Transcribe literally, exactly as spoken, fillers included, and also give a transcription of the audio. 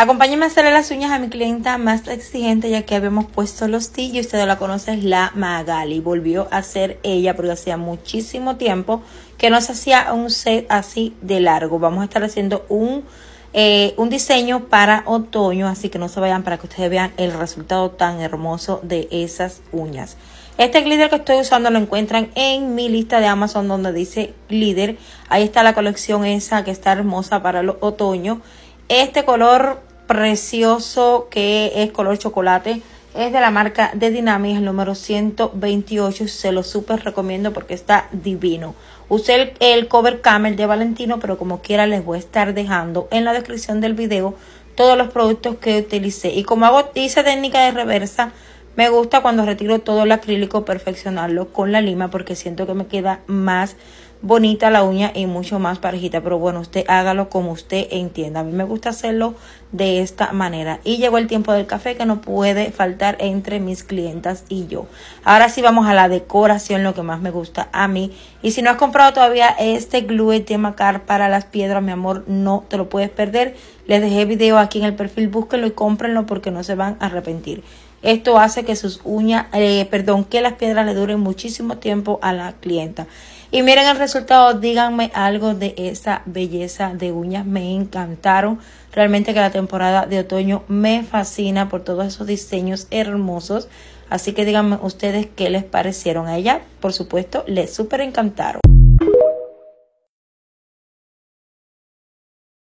Acompáñenme a hacerle las uñas a mi clienta más exigente, ya que habíamos puesto los T y ustedes la conocen, la Magali. Volvió a ser ella porque hacía muchísimo tiempo que no se hacía un set así de largo. Vamos a estar haciendo un, eh, un diseño para otoño, así que no se vayan para que ustedes vean el resultado tan hermoso de esas uñas. Este glitter que estoy usando lo encuentran en mi lista de Amazon donde dice glitter. Ahí está la colección esa que está hermosa para el otoño. Este color precioso que es color chocolate es de la marca de Dynamic, el número ciento veintiocho. Se lo súper recomiendo porque está divino. Usé el, el cover camel de Valentino, pero como quiera les voy a estar dejando en la descripción del video todos los productos que utilicé. Y como hago hice técnica de reversa, me gusta cuando retiro todo el acrílico perfeccionarlo con la lima porque siento que me queda más bonita la uña y mucho más parejita. Pero bueno, usted hágalo como usted entienda. A mí me gusta hacerlo de esta manera. Y llegó el tiempo del café que no puede faltar entre mis clientas y yo. Ahora sí vamos a la decoración, lo que más me gusta a mí. Y si no has comprado todavía este glue de Macar para las piedras, mi amor, no te lo puedes perder. Les dejé video aquí en el perfil, búsquenlo y cómprenlo porque no se van a arrepentir. Esto hace que sus uñas, eh, perdón, que las piedras le duren muchísimo tiempo a la clienta. Y miren el resultado, díganme algo de esa belleza de uñas. Me encantaron. Realmente que la temporada de otoño me fascina por todos esos diseños hermosos. Así que díganme ustedes qué les parecieron a ella. Por supuesto, les súper encantaron.